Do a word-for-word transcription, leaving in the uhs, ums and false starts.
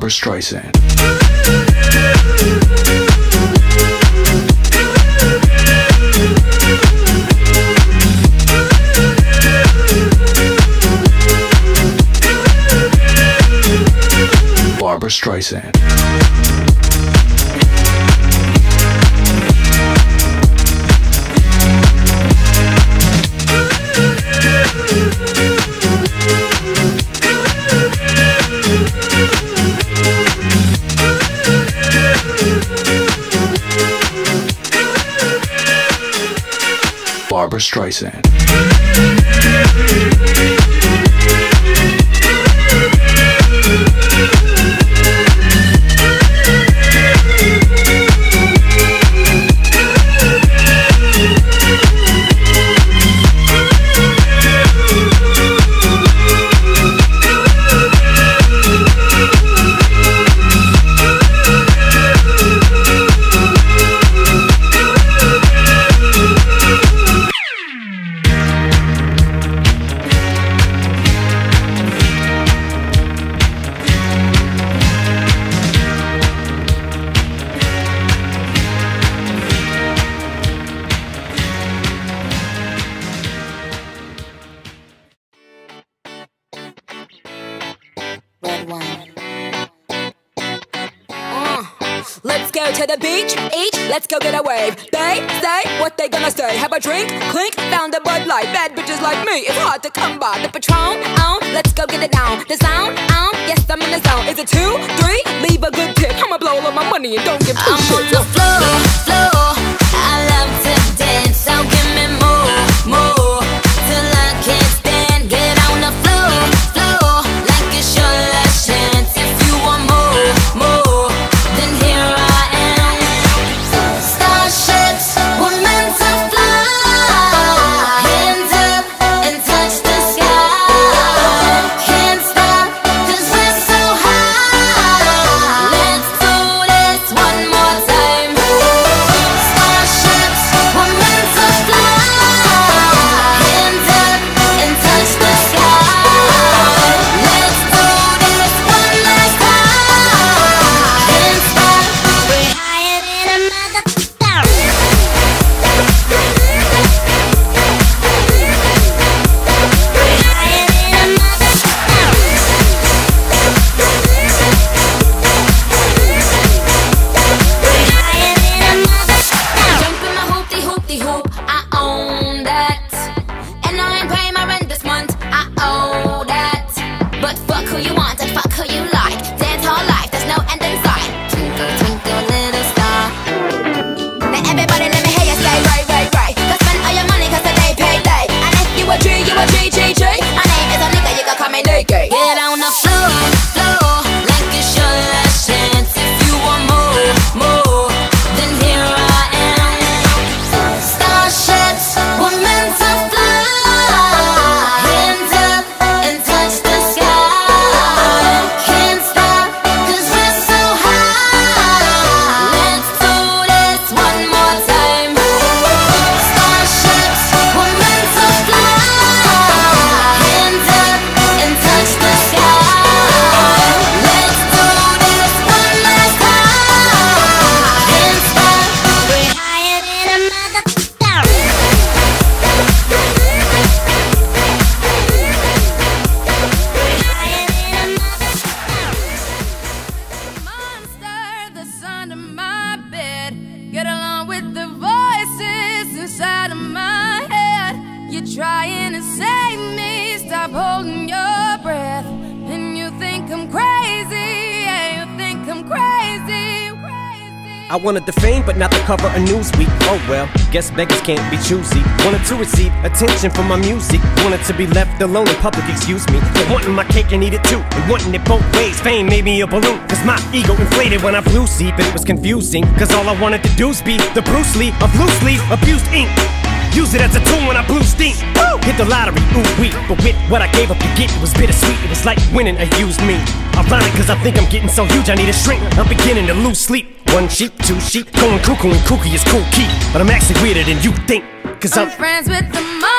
Barbara Streisand. Barbara Streisand. Barbara Streisand. Let's go to the beach, eat, let's go get a wave. They say what they gonna say. Have a drink, clink, found a Bud Light. Bad bitches like me, it's hard to come by. The Patron, on, let's go get it down. The sound, on, yes I'm in the zone. Is it two, three? Leave a good tip. I'ma blow all of my money and don't give two shits. I'm on the floor, floor. I love to dance, so give me more, more. Till I can't stand, get on the floor, floor. Like it's your last chance. If you want more, more, then here I am. Starships were meant to fly. Hands up and touch the sky. Can't stop, cause we're so high. Let's do this one more time. Starships were meant to fly. Hands up and touch the sky. Let's do this one last time. Can't stop, we're higher than a motherfucker. We're higher than a motherfucker. We're higher than a motherfucker. Jump in my hoopty-hoopty-hoop, I own that. And I ain't paying my rent this month, I owe that. But fuck who you want and fuck who you like. Dance all life, there's no end in sight. Twinkle, twinkle, little star. Now everybody let me hear you say right, right, right. Go spend all your money cause today payday. And if you a G, you a G, G, G. My name is a nigga, you can call me Nicky. Get on the floor, floor. Like it's your last chance. If you want more, more, then here I am. Starships were meant to fly. Hands up and touch the sky. Can't stop, cause we're so high. Let's do this one more time. Starships were meant to fly. Hands up and touch the sky. Let's do this one last time. Can't stop, we're higher than a motherfucker. Monster that's under my bed. Get along with the voices inside of my head. You're trying to save me, stop holding your breath. And you think I'm crazy, yeah, you think I'm crazy, crazy. I wanted the fame, but not the cover of Newsweek. Oh well, guess beggars can't be choosy. Wanted to receive attention from my music. Wanted to be left alone in public, excuse me. But wanting my cake and eat it too. And wanting it both ways. Fame made me a balloon. Cause my ego inflated when I flew see. But it was confusing. Cause all I wanted to do was be the Bruce Lee of loose leaf abused ink. Use it as a tool when I blew steam. Woo! Hit the lottery, ooh wee. But with what I gave up to get, it was bittersweet. It was like winning a used me. Ironic cause I think I'm getting so huge I need a shrink. I'm beginning to lose sleep. One sheep, two sheep, going cuckoo and kooky is cool key. But I'm actually weirder than you think. Cause I'm, I'm friends with the